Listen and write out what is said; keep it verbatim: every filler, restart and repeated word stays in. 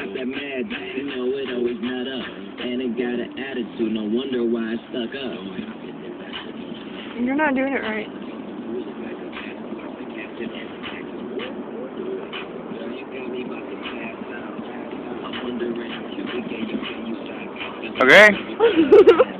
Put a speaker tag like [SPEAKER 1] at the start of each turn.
[SPEAKER 1] got that magic, you know it always nut up. And it got an attitude, no wonder why it stuck up.
[SPEAKER 2] You're not doing it right.
[SPEAKER 3] Okay?